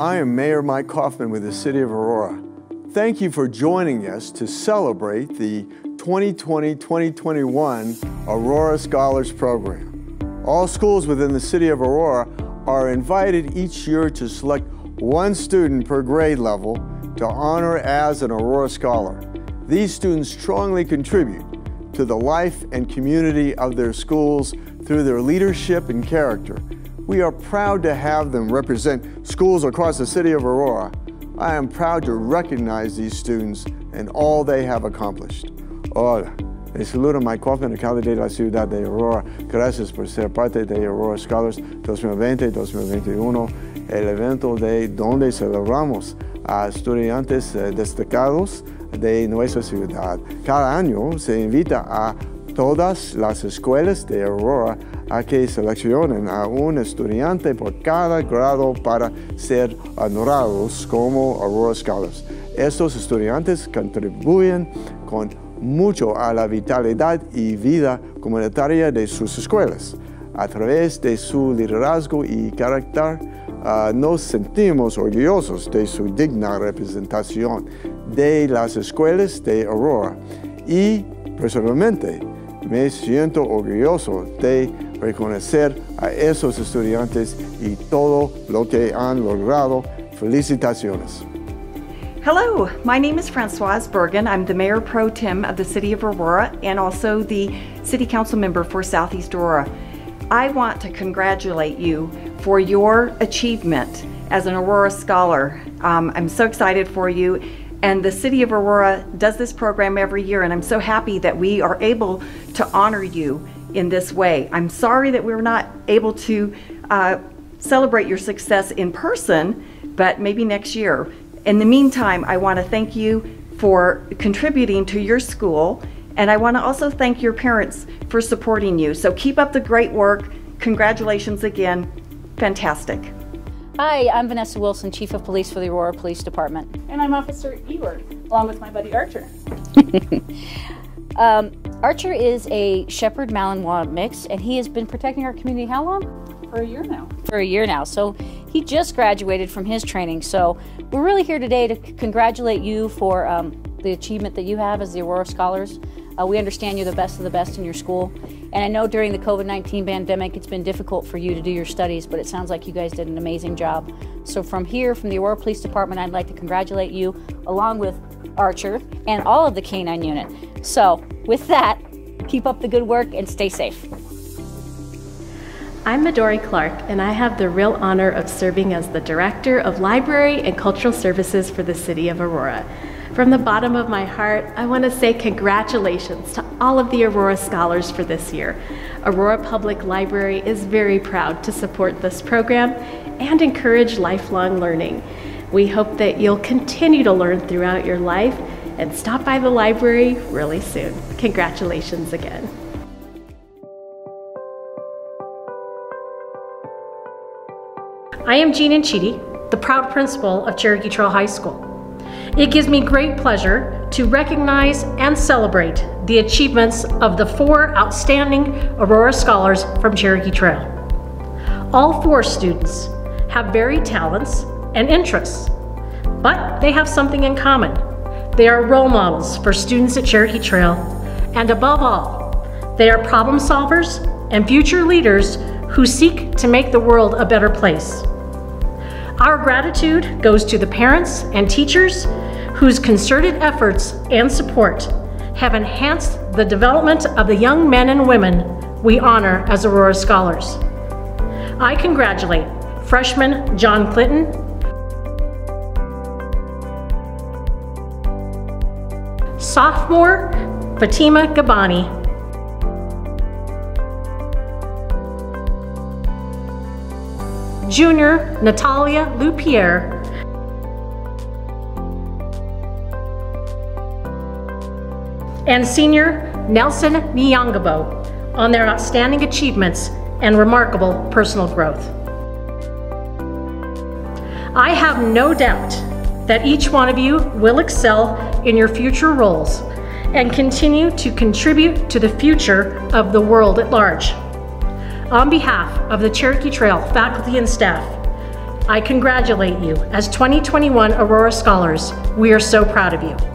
I am Mayor Mike Kaufman with the City of Aurora. Thank you for joining us to celebrate the 2020-2021 Aurora Scholars Program. All schools within the City of Aurora are invited each year to select one student per grade level to honor as an Aurora Scholar. These students strongly contribute to the life and community of their schools through their leadership and character. We are proud to have them represent schools across the City of Aurora. I am proud to recognize these students and all they have accomplished. Hola, les saluda Mike Kaufman, alcalde de la ciudad de Aurora. Gracias por ser parte de Aurora Scholars 2020-2021, el evento donde celebramos a estudiantes destacados de nuestra ciudad. Cada año se invita a todas las escuelas de Aurora a que seleccionen a un estudiante por cada grado para ser honrados como Aurora Scholars. Estos estudiantes contribuyen con mucho a la vitalidad y vida comunitaria de sus escuelas. A través de su liderazgo y carácter, nos sentimos orgullosos de su digna representación de las escuelas de Aurora y, personalmente, me siento orgulloso de reconocer a esos estudiantes y todo lo que han logrado. Felicitaciones. Hello, my name is Francoise Bergen. I'm the Mayor Pro Tem of the City of Aurora and also the City Council member for Southeast Aurora. I want to congratulate you for your achievement as an Aurora Scholar. I'm so excited for you. And the City of Aurora does this program every year, and I'm so happy that we are able to honor you in this way. I'm sorry that we're not able to celebrate your success in person, but maybe next year. In the meantime, I want to thank you for contributing to your school, and I want to also thank your parents for supporting you. So keep up the great work. Congratulations again. Fantastic. Hi, I'm Vanessa Wilson, Chief of Police for the Aurora Police Department. And I'm Officer Ewart, along with my buddy Archer. Archer is a Shepherd Malinois mix, and he has been protecting our community how long? For a year now. For a year now. So he just graduated from his training. So we're really here today to congratulate you for the achievement that you have as the Aurora Scholars. We understand you're the best of the best in your school. And I know during the COVID-19 pandemic, it's been difficult for you to do your studies, but it sounds like you guys did an amazing job. So from here, from the Aurora Police Department, I'd like to congratulate you along with Archer and all of the K-9 unit. So with that, keep up the good work and stay safe. I'm Midori Clark, and I have the real honor of serving as the Director of Library and Cultural Services for the City of Aurora. From the bottom of my heart, I want to say congratulations to all of the Aurora Scholars for this year. Aurora Public Library is very proud to support this program and encourage lifelong learning. We hope that you'll continue to learn throughout your life and stop by the library really soon. Congratulations again. I am Jean Anchiti, the proud principal of Cherokee Trail High School. It gives me great pleasure to recognize and celebrate the achievements of the 4 outstanding Aurora Scholars from Cherokee Trail. All 4 students have varied talents and interests, but they have something in common. They are role models for students at Cherokee Trail, and above all, they are problem solvers and future leaders who seek to make the world a better place. Our gratitude goes to the parents and teachers whose concerted efforts and support have enhanced the development of the young men and women we honor as Aurora Scholars. I congratulate freshman John Clinton, sophomore Fatima Gabani, junior Natalia Lupierre, and senior Nelson Nyangabo on their outstanding achievements and remarkable personal growth. I have no doubt that each one of you will excel in your future roles and continue to contribute to the future of the world at large. On behalf of the Cherokee Trail faculty and staff, I congratulate you as 2021 Aurora Scholars. We are so proud of you.